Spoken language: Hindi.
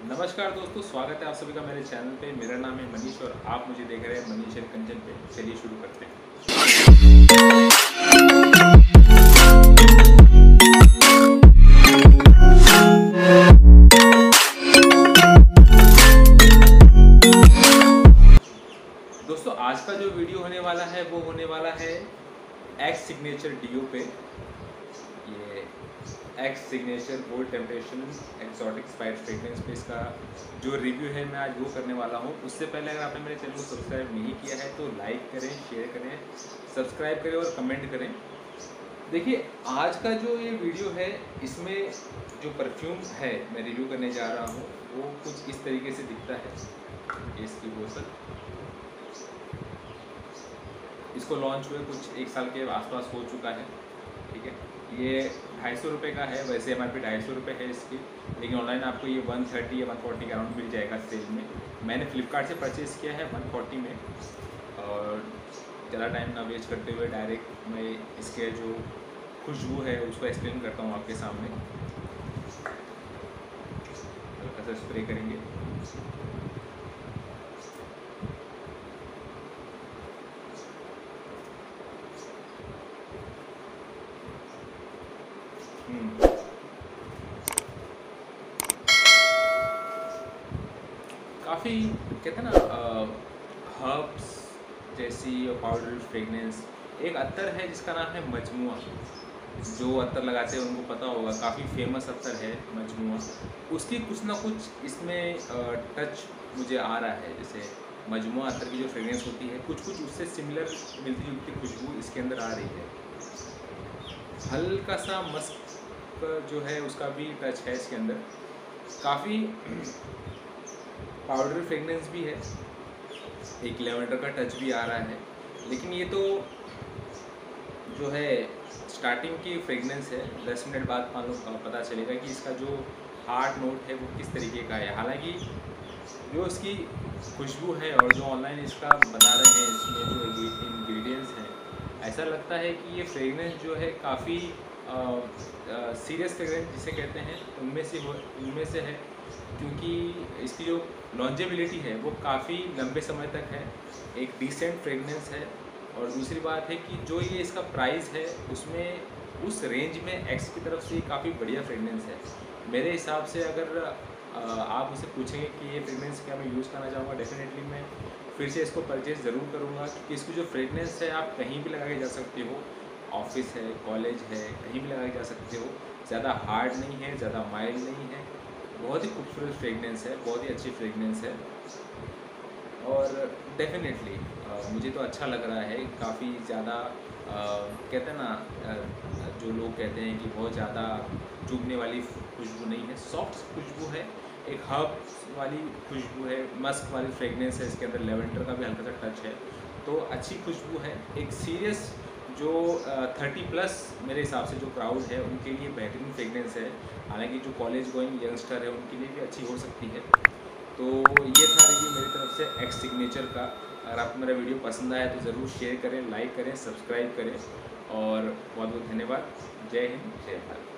नमस्कार दोस्तों, स्वागत है आप सभी का मेरे चैनल पे। मेरा नाम है मनीष और आप मुझे देख रहे हैं मनीष एंड कंचन पे। चलिए शुरू करते हैं। दोस्तों, आज का जो वीडियो होने वाला है वो होने वाला है एक्स सिग्नेचर डीओ पे। ये Axe signature gold temperature exotic spice fragrance पे इसका जो रिव्यू है मैं आज वो करने वाला हूँ। उससे पहले अगर आपने मेरे चैनल को सब्सक्राइब नहीं किया है तो लाइक करें, शेयर करें, सब्सक्राइब करें और कमेंट करें। देखिए, आज का जो ये वीडियो है इसमें जो परफ्यूम है मैं रिव्यू करने जा रहा हूँ वो कुछ इस तरीके से दिखता है। इसकी बोतल, इसको लॉन्च हुए कुछ 1 साल के आसपास हो चुका है। ठीक है, ये 250 रुपये का है। वैसे MRP 250 रुपये है इसकी, लेकिन ऑनलाइन आपको ये 130 या 140 के अराउंड मिल जाएगा सेल में। मैंने फ्लिपकार्ट से परचेज़ किया है 140 में। और ज़्यादा टाइम ना वेस्ट करते हुए डायरेक्ट मैं इसके जो खुशबू है उसको एक्सप्लेन करता हूँ आपके सामने। हल्का सा स्प्रे करेंगे। काफ़ी कहते हैं ना हर्ब्स जैसी पाउडर फ्रेगनेंस। एक अत्तर है जिसका नाम है मजमुआ। जो अत्तर लगाते हैं उनको पता होगा, काफ़ी फेमस अत्तर है मजमुआ। उसकी कुछ ना कुछ इसमें टच मुझे आ रहा है। जैसे मजमुआ अत्तर की जो फ्रेगनेंस होती है कुछ उससे सिमिलर मिलती जुलती खुशबू इसके अंदर आ रही है। हल्का सा मस्क जो है उसका भी टच है इसके अंदर। काफ़ी पाउडर फ्रेगनेंस भी है, एक लेवेंडर का टच भी आ रहा है। लेकिन ये तो जो है स्टार्टिंग की फ्रेगनेंस है। 10 मिनट बाद पता चलेगा कि इसका जो हार्ड नोट है वो किस तरीके का है। हालांकि जो इसकी खुशबू है और जो ऑनलाइन इसका बता रहे हैं इसमें जो इंग्रेडिएंट्स हैं, ऐसा लगता है कि ये फ्रेगनेंस जो है काफ़ी सीरियस फ्रेगनेंस जिसे कहते हैं उनमें से है। क्योंकि इसकी जो लॉन्जेबिलिटी है वो काफ़ी लंबे समय तक है, एक डिसेंट फ्रेगनेंस है। और दूसरी बात है कि जो ये इसका प्राइस है उसमें उस रेंज में एक्स की तरफ से काफ़ी बढ़िया फ्रेगनेंस है मेरे हिसाब से। अगर आप मुझे पूछेंगे कि ये फ्रेगनेंस क्या मैं यूज़ करना चाहूँगा, डेफिनेटली मैं फिर से इसको परचेज़ ज़रूर करूँगा। क्योंकि इसकी जो फ्रेगनेंस है आप कहीं भी लगा के जा सकते हो, ऑफिस है, कॉलेज है, कहीं भी लगा के जा सकते हो। ज़्यादा हार्ड नहीं है, ज़्यादा माइल्ड नहीं है, बहुत ही खूबसूरत फ्रेगनेंस है, बहुत ही अच्छी फ्रेगनेंस है। और डेफिनेटली मुझे तो अच्छा लग रहा है। काफ़ी ज़्यादा कहते हैं ना, जो लोग कहते हैं कि बहुत ज़्यादा चुभने वाली खुशबू नहीं है, सॉफ्ट खुशबू है, एक हर्ब वाली खुशबू है, मस्क वाली फ्रेगनेंस है। इसके अंदर लेवेंडर का भी हल्का सा टच है, तो अच्छी खुशबू है। एक सीरियस जो 30+ मेरे हिसाब से जो क्राउड है उनके लिए बेहतरीन फ्रेगनेंस है। हालांकि जो कॉलेज गोइंग यंगस्टर है उनके लिए भी अच्छी हो सकती है। तो ये था रिव्यू मेरी तरफ से एक्स सिग्नेचर का। अगर आपको मेरा वीडियो पसंद आया तो ज़रूर शेयर करें, लाइक करें, सब्सक्राइब करें। और बहुत बहुत धन्यवाद। जय हिंद, जय भारत।